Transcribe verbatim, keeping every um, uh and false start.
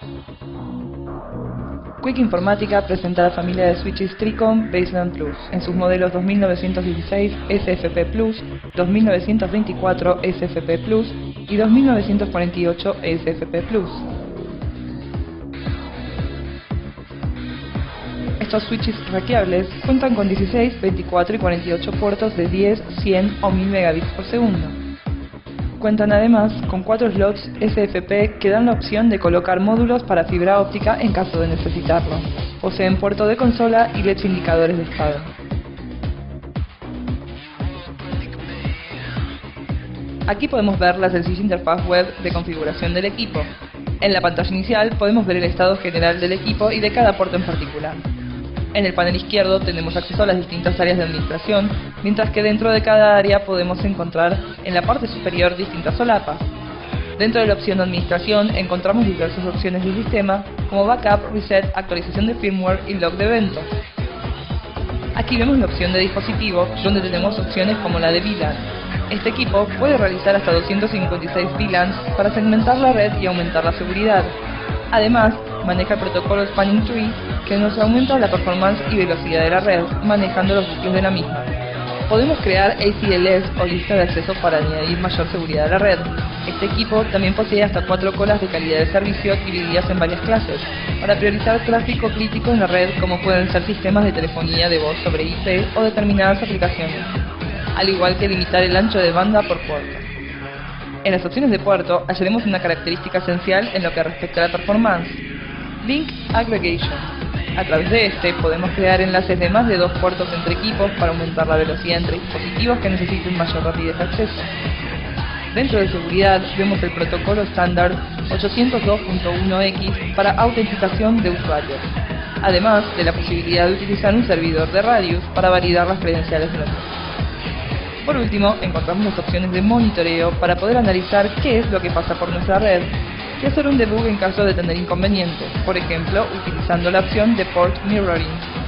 Quick Informática presenta la familia de switches Tricom Baseline Plus en sus modelos dos mil novecientos dieciséis S F P Plus, dos mil novecientos veinticuatro S F P Plus y dos mil novecientos cuarenta y ocho S F P Plus. Estos switches rackeables cuentan con dieciséis, veinticuatro y cuarenta y ocho puertos de diez, cien o mil megabits por segundo. Cuentan además con cuatro slots S F P que dan la opción de colocar módulos para fibra óptica en caso de necesitarlo. Poseen puerto de consola y L E Ds indicadores de estado. Aquí podemos ver la sencilla interfaz web de configuración del equipo. En la pantalla inicial podemos ver el estado general del equipo y de cada puerto en particular. En el panel izquierdo tenemos acceso a las distintas áreas de administración, mientras que dentro de cada área podemos encontrar en la parte superior distintas solapas. Dentro de la opción de administración encontramos diversas opciones del sistema, como backup, reset, actualización de firmware y log de eventos. Aquí vemos la opción de dispositivo, donde tenemos opciones como la de V LAN. Este equipo puede realizar hasta doscientos cincuenta y seis V LANs para segmentar la red y aumentar la seguridad. Además, maneja el protocolo Spanning Tree, que nos aumenta la performance y velocidad de la red, manejando los bucles de la misma. Podemos crear A C L S o lista de acceso para añadir mayor seguridad a la red. Este equipo también posee hasta cuatro colas de calidad de servicio divididas en varias clases, para priorizar tráfico crítico en la red, como pueden ser sistemas de telefonía de voz sobre I P o determinadas aplicaciones, al igual que limitar el ancho de banda por puerto. En las opciones de puerto hallaremos una característica esencial en lo que respecta a la performance: Link Aggregation. A través de este podemos crear enlaces de más de dos puertos entre equipos para aumentar la velocidad entre dispositivos que necesiten mayor rapidez de acceso. Dentro de seguridad vemos el protocolo estándar ochocientos dos punto uno X para autenticación de usuarios, además de la posibilidad de utilizar un servidor de Radius para validar las credenciales de la red. Por último, encontramos las opciones de monitoreo para poder analizar qué es lo que pasa por nuestra red y hacer un debug en caso de tener inconvenientes, por ejemplo, utilizando la opción de Port Mirroring.